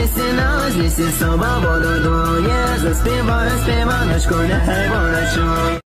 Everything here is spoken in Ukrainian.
Злісі соба воду дує, заспіваю, співаночку, нехай вона чує.